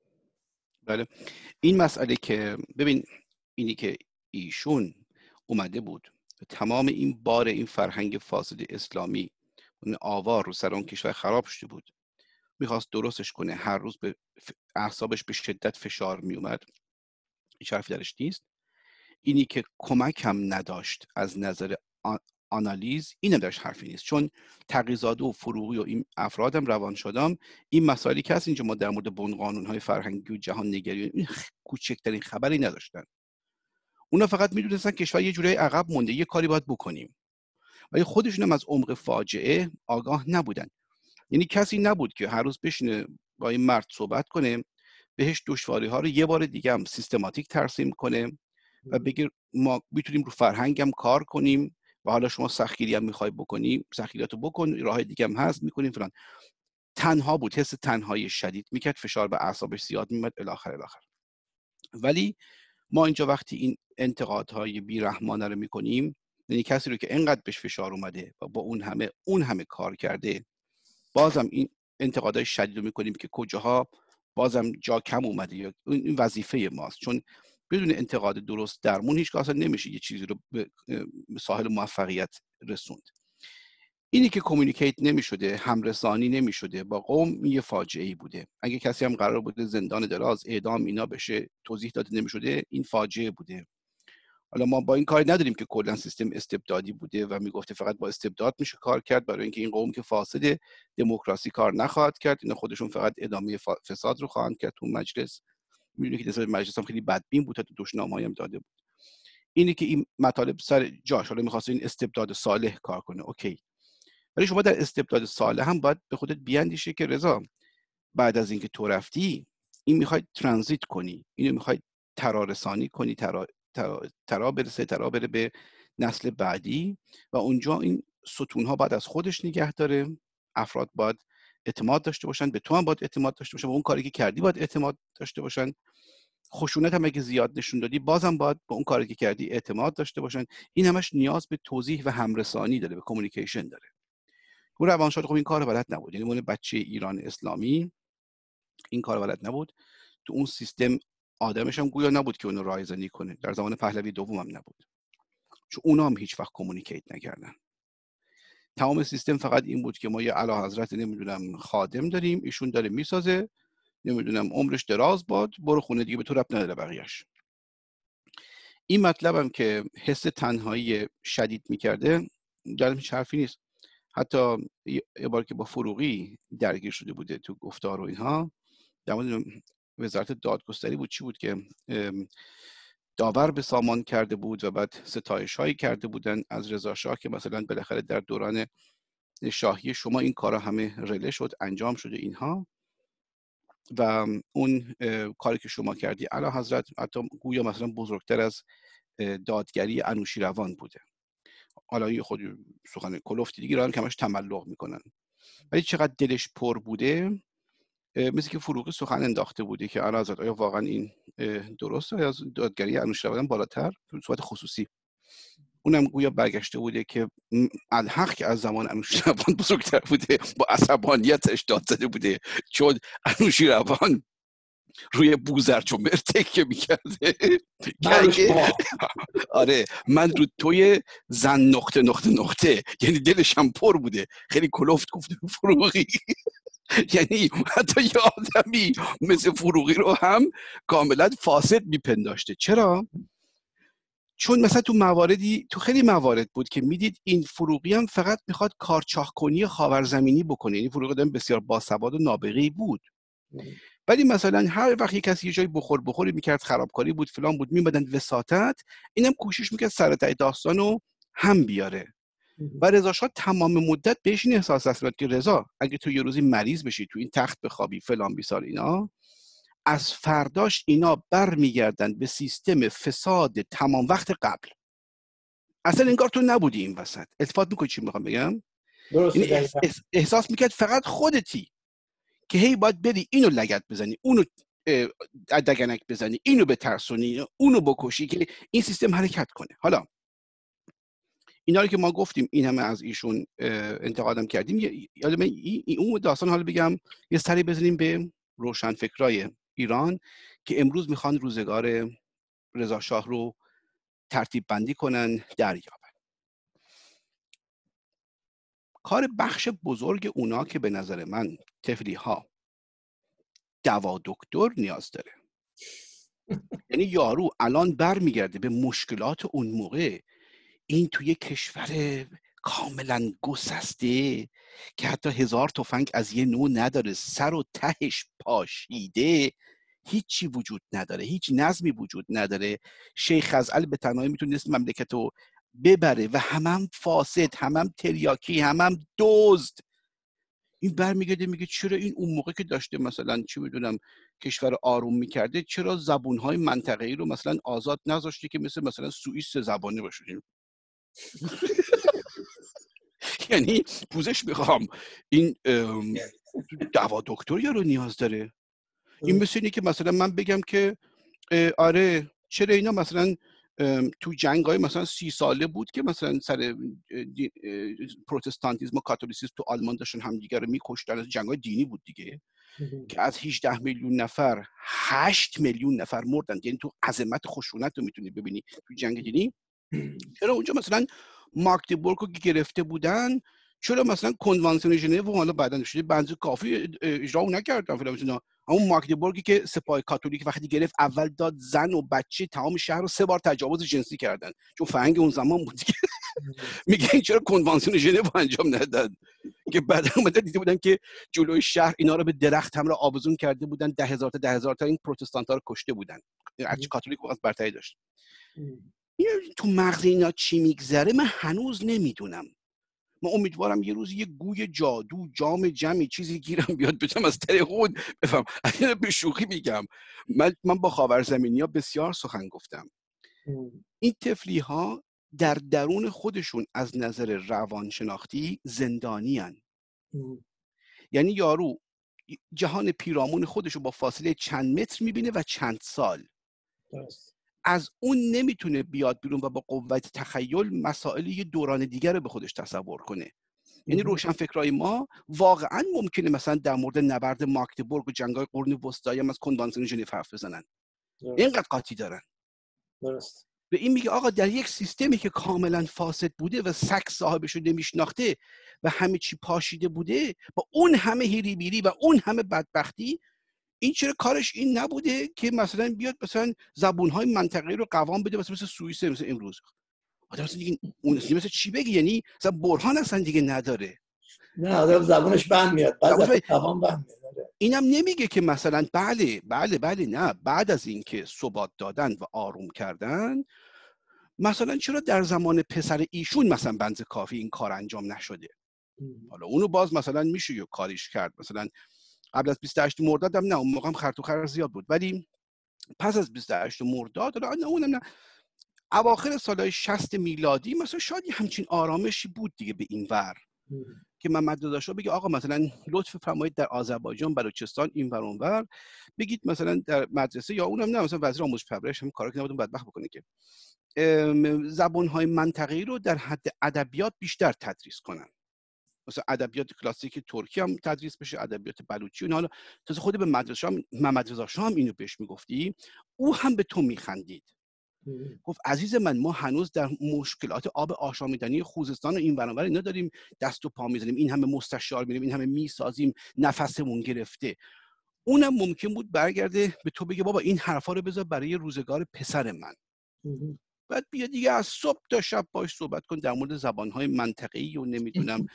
بله. این مسئله که ببین اینی که ایشون اومده بود تمام این بار این فرهنگ فاسد اسلامی اون آوار رو سر اون کشور خراب شده بود، میخواست درستش کنه، هر روز به اعصابش به شدت فشار میومد، هیچ حرفی درش نیست. اینی که کمک هم نداشت از نظر آنالیز، اینم درش حرفی نیست، چون تقی‌زاده و فروغی و این افرادم روان شدم این مسائلی که هست اینجا ما در مورد بن قانون‌های فرهنگی و جهان نگری این کوچکترین خبری نداشتن. اونا فقط میدونستن کشور یه جورایی عقب مونده، یه کاری باید بکنیم، ولی خودشون هم از عمق فاجعه آگاه نبودن. یعنی کسی نبود که هر روز بشینه با این مرد صحبت کنه، بهش دشواری ها رو یه بار دیگه هم سیستماتیک ترسیم کنه و بگه ما میتونیم رو فرهنگ هم کار کنیم و حالا شما سختگیری هم میخوای بکنی سختگیریاتو بکن، راه دیگه هم هست میکنیم فلان. تنها بود، حس تنهایی شدید میکرد، فشار به اعصابش زیاد میمد الاخر الاخر. ولی ما اینجا وقتی این انتقادهای بیرحمانه رو میکنیم، یعنی کسی رو که انقدر بهش فشار اومده و با اون همه اون همه کار کرده، بازم این انتقادهای شدید رو میکنیم که کجاها بازم جا کم اومده یا این وظیفه ماست، چون بدون انتقاد درست درمون هیچ اصلا نمیشه یه چیزی رو به ساحل موفقیت رسوند. اینی که کمیونیکیت نمیشده، همرسانی نمیشده با قوم، یه فاجعه ای بوده. اگه کسی هم قرار بوده زندان دراز، اعدام، اینا بشه، توضیح داده نمیشده، این فاجعه بوده. حالا ما با این کاری نداریم که کلا سیستم استبدادی بوده و میگفته فقط با استبداد میشه کار کرد، برای اینکه این قوم که فاسده، دموکراسی کار نخواهد کرد، اینا خودشون فقط ادامه فساد رو خواهند کرد تو مجلس. میدونی که نسبت مجلس هم خیلی بدبین بود، تا دشنامه‌ای هم داده بود. اینی که این مطالب سر جاش، حالا می‌خواد این استبداد صالح کار کنه، اوکی. ولی شما در استبداد صالح هم باید به خودت بیاندیشی که رضا، بعد از اینکه تو رفتی، این میخوای ترانزیت کنی، اینو میخوای ترارسانی کنی، ترا ترا, ترا برسه ترا بره به نسل بعدی و اونجا این ستونها باید از خودش نگه داره. افراد باید اعتماد داشته باشن، به تو هم باید اعتماد داشته باشن، و اون کاری که کردی باید اعتماد داشته باشن. خشونت هم اگه زیاد نشون دادی، بازم باید با اون کاری که کردی اعتماد داشته باشن. این همش نیاز به توضیح و همرسانی داره، به کامیونیکیشن داره. اون روانشناس خب این کار بلد نبود، یعنی اون بچه ایران اسلامی این کار بلد نبود. تو اون سیستم آدمش هم گویا نبود که اونو رایزنی کنه، در زمان پهلوی دوم هم نبود، چون اونا هم هیچ وقت کامیونیکیت نکردن. تمام سیستم فقط این بود که ما یه اعلیحضرت نمیدونم خادم داریم، ایشون داره میسازه، نمیدونم عمرش دراز باد، برو خونه دیگه، به تو ربط نداره بقیه‌اش. این مطلبم که حس تنهایی شدید میکرده، در هیچ حرفی نیست. حتی یه بار که با فروغی درگیر شده بوده تو گفتار و اینها، در مورد وزارت دادگستری بود، چی بود که داور به سامان کرده بود و بعد ستایش هایی کرده بودن از رضا شاه که مثلا بالاخره در دوران شاهی شما این کارا همه رله شد، انجام شده اینها، و اون کاری که شما کردی اعلیحضرت حتی گویا مثلا بزرگتر از دادگری انوشیروان بوده. حالا این خود سخن کلفتی دیگه رو همش تملق میکنن، ولی چقدر دلش پر بوده. مثل که فروغی سخن انداخته بوده که اعلیحضرت آیا واقعا این درسته از دادگری انوشیروان بالاتر، تو صورت خصوصی. اونم گویا برگشته بوده که الحق که از زمان انوشیروان بزرگتر بوده، با عصبانیتش داد زده بوده، چون انوشیروان روی بوزرج و مر تکیه میکرده. آره من رو توی زن نقطه نقطه نقطه، یعنی دلش هم پر بوده. خیلی کلفت گفته فروغی. یعنی حتی یه آدمی مثل فروغی رو هم کاملا فاسد میپنداشته. چرا؟ چون مثلا تو مواردی، تو خیلی موارد بود که میدید این فروغی هم فقط میخواد کارچاخکنی خاورزمینی بکنه. یعنی فروغی هم بسیار باسواد و نابغه‌ای بود، ولی مثلا هر وقت یک کسی یه جای بخور بخوری میکرد، خرابکاری بود، فلان بود، میمدن وساطت، اینم کوشش میکرد سر ته داستانو هم بیاره. و رضا شاه تمام مدت بهش این احساس دست که رضا اگه تو یه روزی مریض بشی، تو این تخت بخوابی، فلان بیسار اینا، از فرداش اینا برمیگردن به سیستم فساد تمام وقت قبل. اصلا انگار تو نبودی این وسط. التفات میکنی چی میخوام بگم؟ یعنی احساس میکرد فقط خودتی که هی باید بری اینو لگد بزنی، اونو دگنک بزنی، اینو بترسونی، اونو بکشی که این سیستم حرکت کنه. حالا اینا رو که ما گفتیم، این همه از ایشون انتقادم کردیم، یادم این اون داستان حالا بگم یه سری بزنیم به روشنفکرای ایران که امروز میخوان روزگار رضا شاه رو ترتیب بندی کنن، دریابن. کار بخش بزرگ اونا که به نظر من تفلی ها دوا دکتر نیاز داره. یعنی یارو الان برمیگرده به مشکلات اون موقع. این توی کشور کاملا گسسته که حتی هزار تفنگ از یه نوع نداره، سر و تهش پاشیده، هیچی وجود نداره، هیچ نظمی وجود نداره. شیخ خزعل به تنهایی میتونست مملکت رو ببره و همم هم فاسد، همم هم تریاکی، همم هم دزد. این برمیگرده میگه چرا این اون موقع که داشته مثلا چی میدونم کشور آروم میکرده، چرا زبونهای منطقه‌ای رو مثلا آزاد نذاشتی که مثل مثلا سوئیس سه زبانه باشه؟ یعنی پوزش میخوام، این دوا دکتر یارو نیاز داره. این مثل اینه که مثلا من بگم که آره چرا اینا مثلا تو جنگ‌های مثلا سی ساله بود که مثلا سر پروتستانتیسم و کاتولیسیسم تو آلمان داشتن همدیگه رو می‌کشتن، از جنگ‌های دینی بود دیگه که از هجده میلیون نفر هشت میلیون نفر مردن. یعنی تو عظمت خشونت رو میتونی ببینی تو جنگ دینی. چرا اونجا مثلا ماگدبورگ رو گرفته بودن، چرا مثلا کنوانسیون ژنو و حالا بعداً شده بنز کافی اجرا نکردن فلان اینا. همون ماگدبورگی که سپاه کاتولیک وقتی گرفت اول داد زن و بچه تمام شهر رو سه بار تجاوز جنسی کردن، چون فرهنگ اون زمان بود که میگه چرا کنوانسیون ژنو انجام نداد، که بعد اومده دیده بودن که جلوی شهر اینا رو به درخت هم رو آویزون کرده بودن، ده هزار تا ده هزار تا این پروتستانتا رو کشته بودن. ارچ کاتولیک وقت برتری داشت. تو مغز اینا چی میگذره من هنوز نمیدونم. من امیدوارم یه روز یه گوی جادو جام جمی چیزی گیرم بیاد بتونم از طریق خود بفهم. اگه به شوخی میگم من من با خاورزمینی‌ها بسیار سخن گفتم. این طفلی ها در درون خودشون از نظر روانشناختی زندانی هن. یعنی یارو جهان پیرامون خودشو با فاصله چند متر میبینه و چند سال از اون نمیتونه بیاد بیرون و با قوت تخیل مسائل یه دوران دیگر رو به خودش تصور کنه. یعنی روشنفکرای ما واقعا ممکنه مثلا در مورد نبرد ماگدبورگ و جنگ‌های قرون وسطایی هم از کنوانسیون ژنو حرف بزنن. اینقدر قاطی دارن. درست. به این میگه آقا در یک سیستمی که کاملا فاسد بوده و سگ صاحبشو نمیشناخته و همه چی پاشیده بوده، با اون همه هیری بیری و اون همه بدبختی، این چرا کارش این نبوده که مثلا بیاد مثلا زبونهای منطقه‌ای رو قوام بده، مثلا مثل سوئیس مثل امروز. آدم مثلا دیگه اون مثلا چی بگی؟ یعنی مثلا برهان اصلا دیگه نداره. نه آدم زبونش بند میاد، بعضی قوام بند میاد. اینم نمیگه که مثلا بله بله بله نه، بعد از اینکه ثبات دادن و آروم کردن مثلا چرا در زمان پسر ایشون مثلا بنز کافی این کار انجام نشده؟ حالا اونو باز مثلا میشه یه کاریش کرد، مثلا قبل از بیست و هشت مرداد هم نه، اون موقع هم خرط و خرط زیاد بود، ولی پس از بیست و هشت مرداد حالا اونم نه، اواخر سالهای شصت میلادی مثلا شاید همچین آرامشی بود دیگه به این ور که محمد رضا شاه بگه آقا مثلا لطف فرمایید در آذربایجان، بلوچستان، این ور اون ور بگید مثلا در مدرسه، یا اونم نه مثلا وزیر آموزش پرورش هم کارا که نبودون بدبخت بکنه که زبان‌های منطقه‌ای رو در حد ادبیات بیشتر تدریس کنن. مثلا ادبیات کلاسیک ترکی هم تدریس بشه، ادبیات بلوچی. و حالا تازه خود به مدرسه هم محمد رضا شاه هم اینو بهش میگفتی، او هم به تو میخندید. گفت عزیز من ما هنوز در مشکلات آب آشامیدنی خوزستان و این برابر اینا داریم دست و پا میزنیم، این همه مستشار میریم، این همه میسازیم، نفسمون گرفته. اونم ممکن بود برگرده به تو بگه بابا این حرفا رو بذار برای روزگار پسر من. بعد بیا دیگه از صبح تا شب باش صحبت کن در مورد زبانهای منطقه‌ای و نمیدونم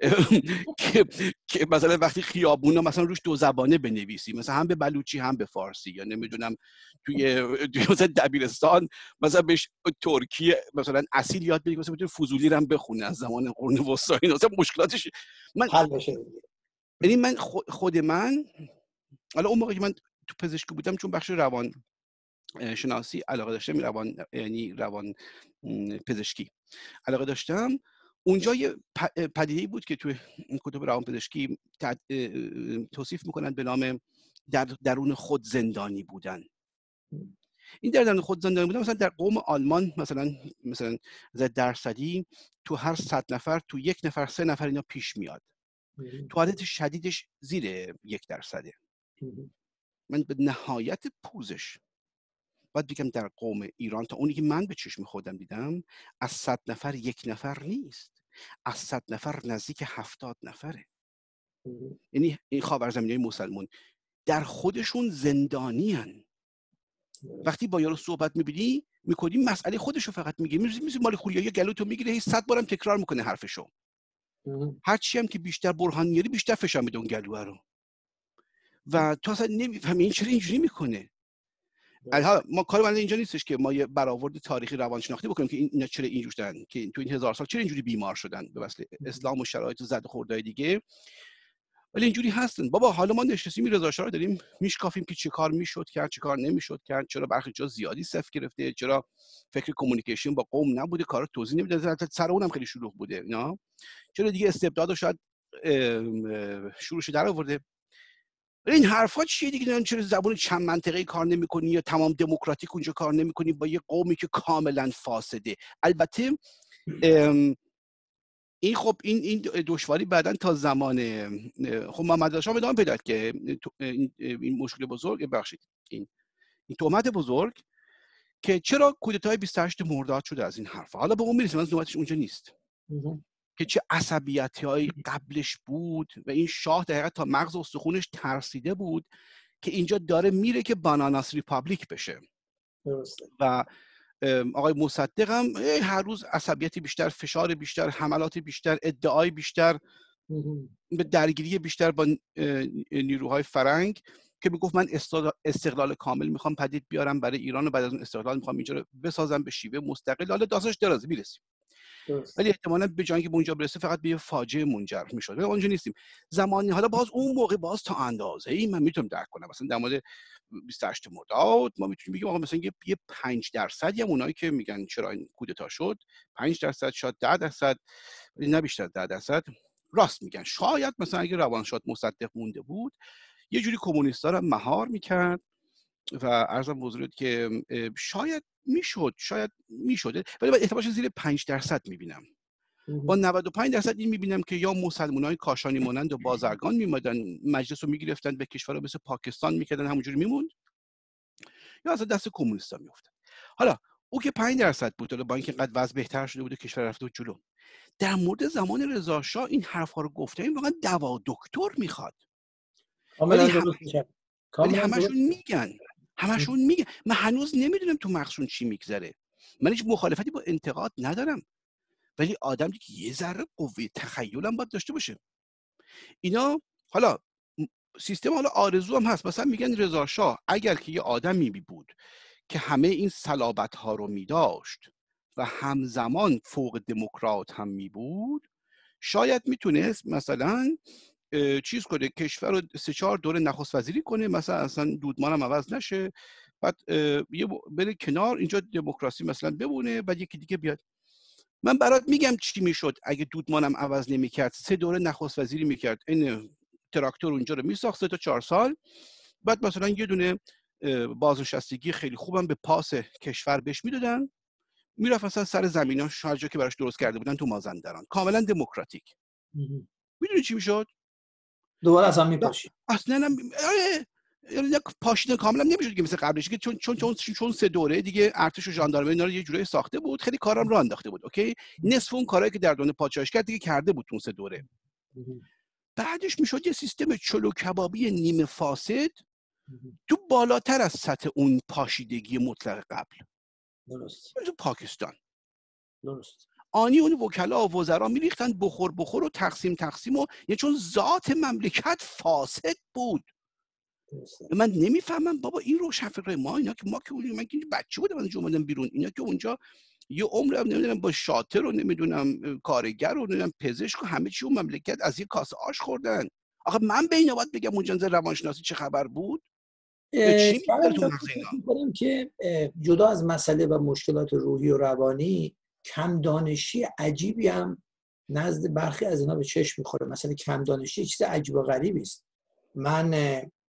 که که مثلا وقتی خیابونا مثلا روش دو زبانه بنویسی، مثلا هم به بلوچی هم به فارسی، یا نمیدونم توی مثلا دبیرستان مثلا بهش ترکی مثلا اصیل یاد بدی، مثلا بتونه فضولی رو هم بخونه از زمان قرون وسطا. اینا مثلا مشکلاتش من حل بشه. یعنی من خود من حالا اون موقع که من تو پزشکی بودم، چون بخش روان شناسی علاقه داشتم، روان یعنی روان پزشکی علاقه داشتم، اونجا یه پدیده‌ای بود که توی کتب روان پزشکی توصیف میکنن به نام در درون خود زندانی بودن. این در درون خود زندانی بودن مثلا در قوم آلمان مثلا مثلا درصدی تو هر صد نفر تو یک نفر سه نفر اینا پیش میاد. تو حالت شدیدش زیر یک درصده. من به نهایت پوزش باید بگم در قوم ایران، تا اونی که من به چشم خودم دیدم، از صد نفر یک نفر نیست، از صد نفر نزدیک هفتاد نفره. یعنی این خاورزمینی های مسلمون در خودشون زندانی هن. وقتی با یارو صحبت میبینی میکنی مسئله خودشو فقط میگه، میزی مال خولیایی گلوتو میگیره، هی صد بارم تکرار میکنه حرفشو. هرچی هم که بیشتر برهان میاری بیشتر فشار میده اون گلوه رو و تو اصلا نمیفهمی این چرا اینجوری میکنه. الان ما کار من اینجا نیستش که ما یه برآورد تاریخی روانشناختی بکنیم که اینا چرا اینجوری شدن، که تو این هزار سال چرا اینجوری بیمار شدن به واسه اسلام و شرایط و زد خوردهای دیگه، ولی اینجوری هستن. بابا حالا ما نشستیم رضا شاه رو داریم میشکافیم که چه کار میشد کرد، چه کار نمیشد کرد، چرا برخی جا زیادی صفر گرفته، چرا فکر کمیونیکیشن با قوم نبوده، کارا توضیح نمیداد، سر اونم خیلی شلوغ بوده اینا، چرا دیگه استبداد شاید شروعش در آورده. این حرفا چیه دیگه؟ نمیدونم چرا زبان چند منطقه‌ای کار نمی‌کنی یا تمام دموکراتیک اونجا کار نمی‌کنی با یه قومی که کاملا فاسده. البته این خب این این دشواری بعدن تا زمان خب محمد رضا شاه ادامه پیدا کرد که این مشکل بزرگ بخشید این این تهمت بزرگ که چرا کودتای بیست و هشت مرداد شده از این حرفا. حالا به اون میرسیم، از نوبتش اونجا نیست که چه عصبیتی‌هایی قبلش بود و این شاه در حقیقت تا مغز استخونش ترسیده بود که اینجا داره میره که باناناس ریپابلیک بشه. درسته. و آقای مصدق هم هر روز عصبیتی بیشتر، فشار بیشتر، حملات بیشتر، ادعای بیشتر، به درگیری بیشتر با نیروهای فرنگ که میگفت من استقلال کامل میخوام پدید بیارم برای ایران و بعد از اون استقلال میخوام اینجا رو بسازم به شیوه مستقل. حالا داستانش درازه میرسیم، ولی احتمالاً به جایی که به اونجا برسه فقط به یه فاجعه منجر میشد. ولی اونجا نیستیم. زمانی حالا باز اون موقع باز تا اندازه ای من میتونم درک کنم، مثلا در مورد بیست و هشت مرداد ما میتونیم بگیم آقا مثلا یه پنج درصد یا اونایی که میگن چرا این کودتا شد، پنج درصد شاید ده درصد، ولی نه بیشتر ده درصد راست میگن. شاید مثلا اگه روانشاد مصدق مونده بود یه جوری کمونیستا رو مهار میکرد و عرضم بزرگت که شاید میشد شاید میشد ولی باید احتمالش زیر پنج درصد میبینم. با نود و پنج درصد این میبینم که یا مسلمانای کاشانی مانند و بازرگان میمدن مجلس رو میگرفتن به کشور مثل پاکستان میکردن همونجوری میموند، یا اصلا دست کمونیستا میافتاد. حالا او که پنج درصد بود، حالا با اینکه اینقدر وضع بهتر شده بود کشور رفته بود جلو، در مورد زمان رضا شاه این حرفا رو گفته این واقعا دوا دکتر میخواد. کاملا درست میشه. ولی همشون میگن همشون میگن من هنوز نمیدونم تو مغزشون چی میگذره. من هیچ مخالفتی با انتقاد ندارم، ولی آدم دیگه یه ذره قوه تخیلم باید داشته باشه. اینا حالا سیستم حالا آرزو هم هست، مثلا میگن رضا شاه اگر که یه آدمی بود که همه این صلابت ها رو میداشت و همزمان فوق دموکرات هم می بود، شاید میتونست مثلا چیز کنه، کشور رو سه چهار دوره نخست وزیری کنه، مثلا اصلا دودمان هم عوض نشه، بعد یه بره کنار اینجا دموکراسی مثلا بمونه، بعد یکی دیگه بیاد. من برات میگم چی میشد اگه دودمانم عوض نمیکرد، سه دوره نخست وزیری میکرد، این تراکتور اونجا رو میساخت سه تا چهار سال، بعد مثلا یه دونه بازنشستگی خیلی خوبم به پاس کشور بهش میدادن، میرفت مثلا سر زمیناش هر جا که براش درست کرده بودن تو مازندران، کاملا دموکراتیک. میدونی چی میشد؟ دوباره اصلا میپاشید. اصلا هم یعنی پاشیدن کاملا نمیشد که مثل قبلش، که چون چون چون چون سه دوره دیگه ارتش و ژاندارمری اینا رو یه جوری ساخته بود، خیلی کارام رو انداخته بود. اوکی، نصف اون کارهایی که در دوران پادشاهیش کرد دیگه کرده بود اون سه دوره. بعدش میشد یه سیستم چلو کبابی نیمه فاسد تو بالاتر از سطح اون پاشیدگی مطلق قبل. درست. تو پاکستان درست. آنی اون وکلا و وزرا میریختن بخور بخور و تقسیم تقسیم، و یه چون ذات مملکت فاسد بود. درست. من نمیفهمم بابا این روشنفکرای ما، اینا که ما که من که بچه بودم من اومدم بیرون، اینا که اونجا یه عمرم نمیدونم با شاطر رو نمیدونم کارگر رو نمیدونم پزشک و همه چی اون مملکت از یه کاسه آش خوردن. آخه من به اینا باید بگم اونجا روانشناسی چه خبر بود؟ چی میگه تو مغز اینا؟ که جدا از مسئله و مشکلات روحی و روانی، کم دانشی عجیبی هم نزد برخی از اینا به چشم میخوره. مثلا کم دانشی چیز عجیب و غریبی است. من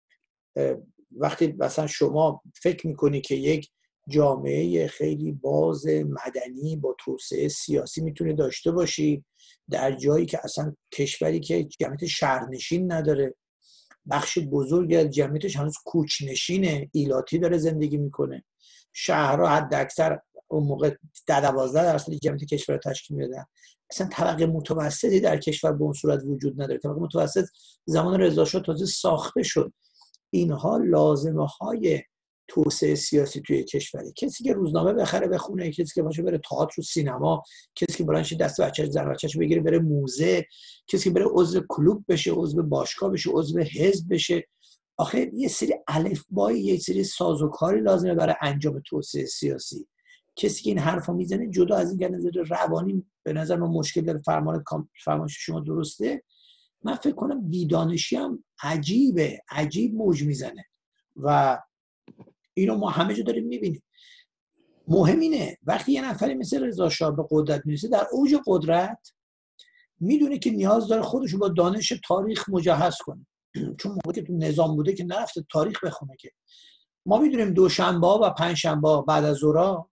وقتی مثلا شما فکر میکنی که یک جامعه خیلی باز مدنی با توسعه سیاسی میتونه داشته باشی، در جایی که اصلا کشوری که جمعیت شهرنشین نداره، بخش بزرگی از جمعیتش هنوز کوچنشینه، ایلاتی داره زندگی میکنه، شهرها حد اکثر اون موقع ده دوازده درصد جمعیت کشور تشکیل میدادن، اصلا طبقه متوسطی در کشور به اون صورت وجود نداره. طبقه متوسط زمان رضا شاه تازه ساخته شد. اینها لازمه های توسعه سیاسی توی کشوری. کسی که روزنامه بخره بخونه، کسی که باشه بره تئاتر و سینما، کسی که برانش دست بچه‌ش زن بچه‌ش بگیره بره موزه، کسی که بره عضو کلوب بشه، عضو باشگاه بشه، عضو حزب بشه. آخه یه سری الفبای، یه سری سازوکاری لازمه برای انجام توسعه سیاسی. کسی که این حرفا میزنه جدا از این که نظر روانی به نظر من مشکل داره، فرمان فرمایش شما درسته، من فکر کنم بیدانشی هم عجیبه، عجیب موج میزنه و اینو ما همه جا داریم میبینیم. مهم اینه وقتی یه نفری مثل رضا شاه به قدرت میرسه، در اوج قدرت میدونه که نیاز داره خودشو با دانش تاریخ مجهز کنه. چون موقعی که تو نظام بوده که نرفته تاریخ بخونه. که ما میدونیم دوشنبه و پنجشنبه بعد از ظهر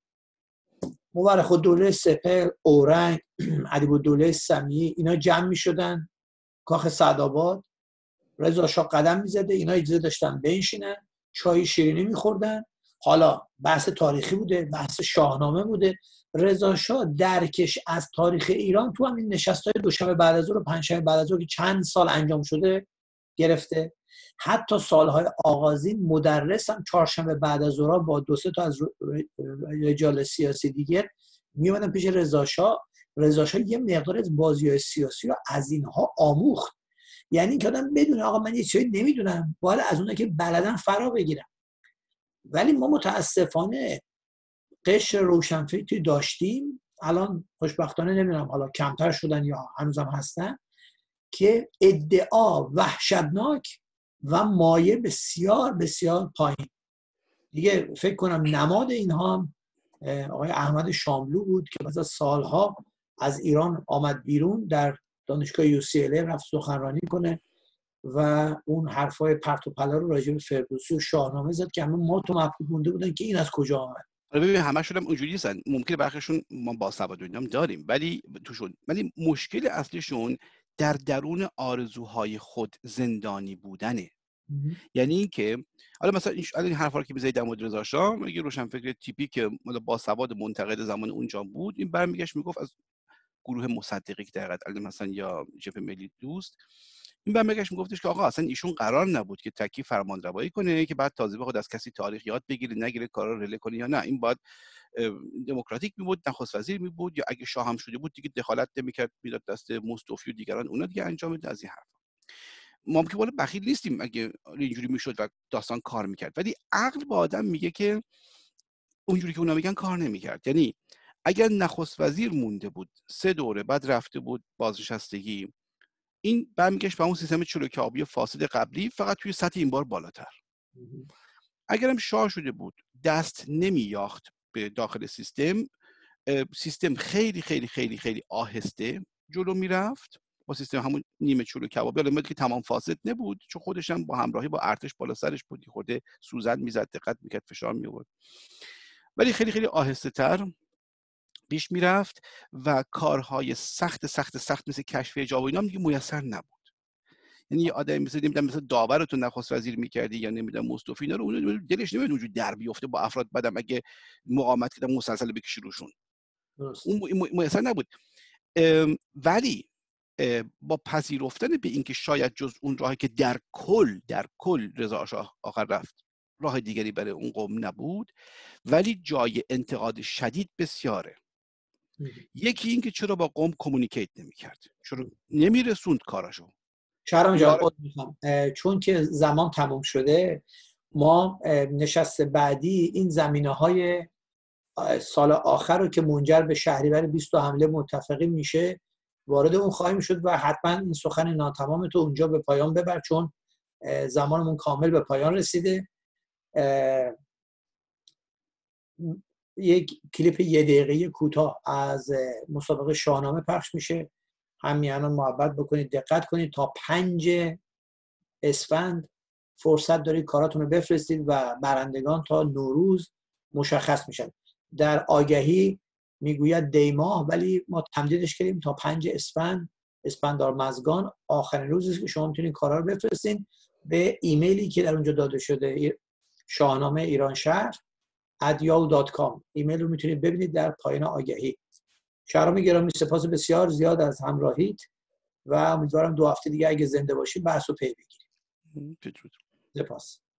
مورخ الدوله سپهر، اورنگ، ادیب‌الدوله سمیع اینا جمع میشدن کاخ سعدآباد. رضا شاه قدم میزده، اینا اجازه داشتن بنشینن چای شیرینی میخوردن. حالا بحث تاریخی بوده، بحث شاهنامه بوده. رضا شاه درکش از تاریخ ایران تو همین نشستای دوشنبه بعد از ظهر و پنجشنبه بعد از ظهر که چند سال انجام شده گرفته. حتی سالهای آغازین مدرس هم چهارشنبه بعد از ظهر با دو سه تا از رجال سیاسی دیگر میومدن پیش رضا شاه. رضا شاه یه مقدار از بازی‌های سیاسی رو از اینها آموخت. یعنی که آدم بدونه آقا من یه چیزی نمیدونم، باید از اونایی که بلدن فرا بگیرم. ولی ما متاسفانه قشر روشنفکری داشتیم، الان خوشبختانه نمیدونم حالا کمتر شدن یا هنوزم هستن، که ادعا وحشتناک و مایه بسیار بسیار پایین. دیگه فکر کنم نماد اینها هم آقای احمد شاملو بود که بعد از سالها از ایران آمد بیرون، در دانشگاه یو سی ال ای رفت سخنرانی کنه و اون حرفای پرت و پلا رو راجع به فردوسی و شاهنامه زد که همه ما تو مبهوت مونده بودن که این از کجا آمد. ببین همشون هم اونجوری هستن. ممکنه برخیشون ما باسواد و اینا هم داریم، ولی توشون ولی مشکل اصلیشون در درون آرزوهای خود زندانی بودنه. یعنی اینکه حالا مثلا این حرفا رو که میزنید در مورد رضا شاه، میگه روشنفکر تیپی که مال باسواد منتقد زمان اونجا بود، این برمیگشت میگفت از گروه مصدقی که در حقیقت مثلا یا جبهه ملی دوست، این برمیگشت میگفتش که آقا اصلا ایشون قرار نبود که تکی فرمانروایی کنه که بعد تازه بخواد از کسی تاریخ یاد بگیره، نگیره کارا رو رله کنه یا نه. این باید دموکراتیک می بود، نخست وزیر می بود، یا اگه شاه هم شده بود دیگه دخالت نمی‌کرد، میداد دست مصطفی و دیگران اونا دیگه انجام بده. از این حرفا ما که والا بخیل نیستیم اگه اینجوری میشد و داستان کار میکرد، ولی عقل با آدم میگه که اونجوری که اونا میگن کار نمیکرد. یعنی اگر نخست وزیر مونده بود سه دوره بعد رفته بود بازنشستگی، این برمیگشت به اون سیستم چروکیابی فاسد قبلی، فقط توی سطح این بار بالاتر. اگرم شاه شده بود دست نمیاخت به داخل سیستم، سیستم خیلی خیلی خیلی خیلی آهسته جلو میرفت با سیستم همون نیمه چلو کبابی، البته که تمام فاسد نبود چون خودش هم با همراهی با ارتش بالا سرش بود، خورده سوزن میزد، دقت میکرد، فشار میآورد، ولی خیلی خیلی آهسته تر پیش میرفت و کارهای سخت سخت سخت مثل کشف حجاب و اینا دیگه میسر نبود. یعنی یه آدمی مثل نمیدونم مثل داور رو تو نخست وزیر میکردی یا نمیدونم مصطفی اینا رو، اون دلش نمیاد اونجوری در بیفته با افراد بعدم اگه مقاومت کردن مسلسل بکشی روشون، اون میسر نبود. ولی با پذیرفتن به اینکه شاید جز اون راهی که در کل در کل رضا شاه آخر رفت راه دیگری برای اون قوم نبود، ولی جای انتقاد شدید بسیاره. یکی این که چرا با قوم کمیونیکیت نمی‌کرد، چرا نمیرسوند کاراشو. شهرام جان خود میخوام چون که زمان تموم شده، ما نشست بعدی این زمینه‌های سال آخر رو که منجر به شهریور بیست حمله متفقین میشه وارد اون خواهیم شد و حتما این سخن ناتمام تو اونجا به پایان ببر، چون زمانمون کامل به پایان رسیده. یک کلیپ یه دقیقه کوتاه از مسابقه شاهنامه پخش میشه، همیهنان محبت بکنید، دقت کنید. تا پنج اسفند فرصت دارید کاراتون رو بفرستید و برندگان تا نوروز مشخص میشن. در آگهی میگوید دیماه، ولی ما تمدیدش کردیم تا پنج اسفند، اسفندار مزگان، آخرین روزی که شما میتونید کارا رو بفرستین به ایمیلی که در اونجا داده شده، شاهنامه ایران شهر ات یاهو دات کام. ایمیل رو میتونید ببینید در پایان آگهی. شهرام گرامی سپاس بسیار زیاد از همراهیت و امیدوارم دو هفته دیگه اگه زنده باشید بحث رو پی بگیریم. سپاس.